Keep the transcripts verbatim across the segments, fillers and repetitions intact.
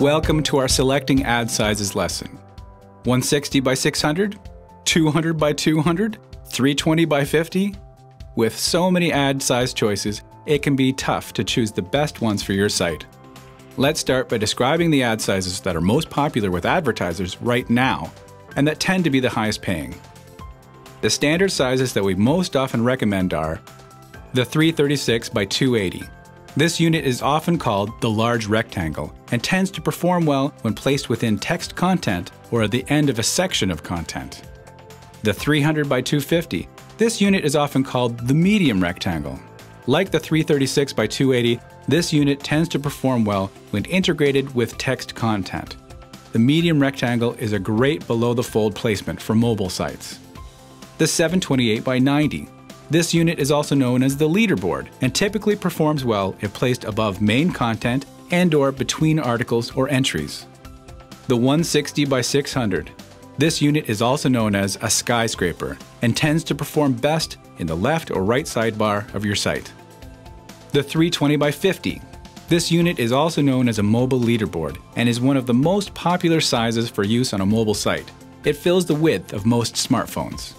Welcome to our Selecting Ad Sizes lesson. one sixty by six hundred, two hundred by two hundred, three twenty by fifty. With so many ad size choices, it can be tough to choose the best ones for your site. Let's start by describing the ad sizes that are most popular with advertisers right now, and that tend to be the highest paying. The standard sizes that we most often recommend are the three thirty-six by two eighty. This unit is often called the large rectangle and tends to perform well when placed within text content or at the end of a section of content. The three hundred by two fifty. This unit is often called the medium rectangle. Like the three thirty-six by two eighty, this unit tends to perform well when integrated with text content. The medium rectangle is a great below-the-fold placement for mobile sites. The seven twenty-eight by ninety. This unit is also known as the leaderboard and typically performs well if placed above main content and/or between articles or entries. The one sixty by six hundred. This unit is also known as a skyscraper and tends to perform best in the left or right sidebar of your site. The three twenty by fifty. This unit is also known as a mobile leaderboard and is one of the most popular sizes for use on a mobile site. It fills the width of most smartphones.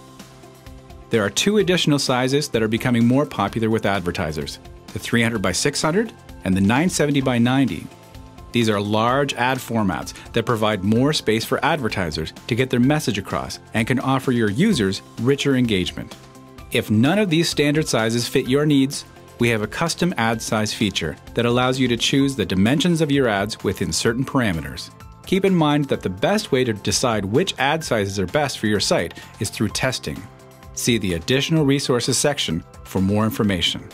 There are two additional sizes that are becoming more popular with advertisers, the three hundred by six hundred and the nine seventy by ninety. These are large ad formats that provide more space for advertisers to get their message across and can offer your users richer engagement. If none of these standard sizes fit your needs, we have a custom ad size feature that allows you to choose the dimensions of your ads within certain parameters. Keep in mind that the best way to decide which ad sizes are best for your site is through testing. See the Additional Resources section for more information.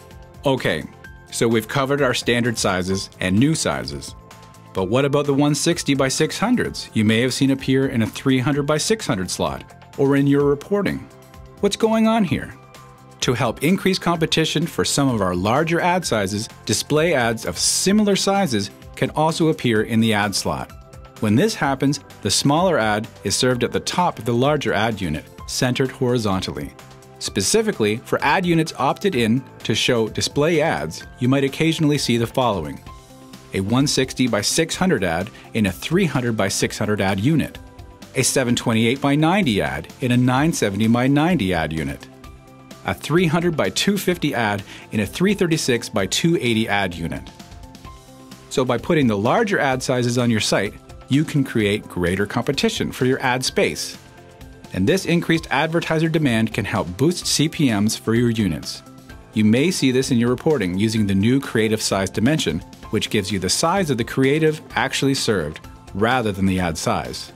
Okay, so we've covered our standard sizes and new sizes. But what about the one sixty by six hundreds you may have seen appear in a three hundred by six hundred slot or in your reporting? What's going on here? To help increase competition for some of our larger ad sizes, display ads of similar sizes can also appear in the ad slot. When this happens, the smaller ad is served at the top of the larger ad unit, centered horizontally. Specifically, for ad units opted in to show display ads, you might occasionally see the following: a one sixty by six hundred ad in a three hundred by six hundred ad unit, a seven twenty-eight by ninety ad in a nine seventy by ninety ad unit, a three hundred by two fifty ad in a three thirty-six by two eighty ad unit. So by putting the larger ad sizes on your site, you can create greater competition for your ad space. And this increased advertiser demand can help boost C P Ms for your units. You may see this in your reporting using the new creative size dimension, which gives you the size of the creative actually served rather than the ad size.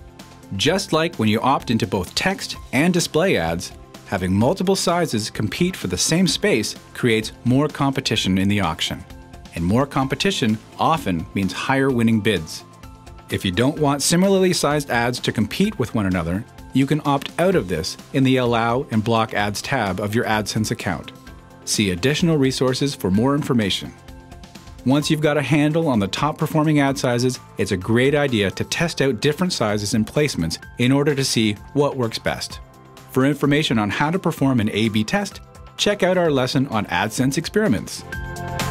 Just like when you opt into both text and display ads, having multiple sizes compete for the same space creates more competition in the auction. And more competition often means higher winning bids. If you don't want similarly sized ads to compete with one another, you can opt out of this in the Allow and Block Ads tab of your AdSense account. See Additional Resources for more information. Once you've got a handle on the top performing ad sizes, it's a great idea to test out different sizes and placements in order to see what works best. For information on how to perform an A B test, check out our lesson on AdSense Experiments.